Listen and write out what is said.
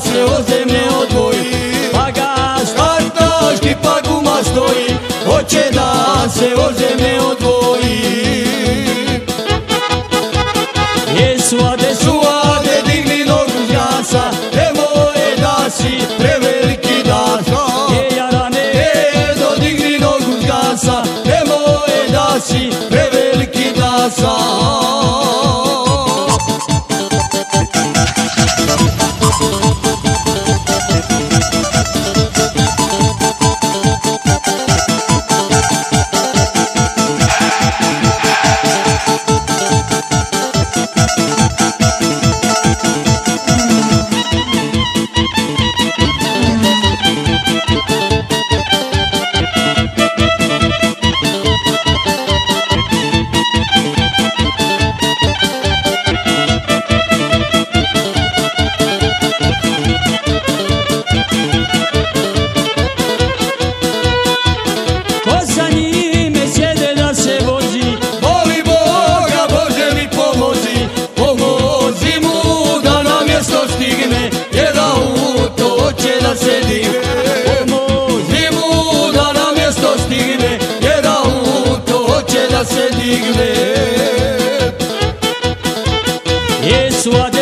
se od zemlje odvoji, pa ga startaški pa guma stoji, hoće da se od zemlje odvoji. Suade, digni nogu s gasa, nemoj da si preveliki dasa. Jarane, Edo, digni nogu s gasa, nemoj da si preveliki dasa. Se digne. Jesu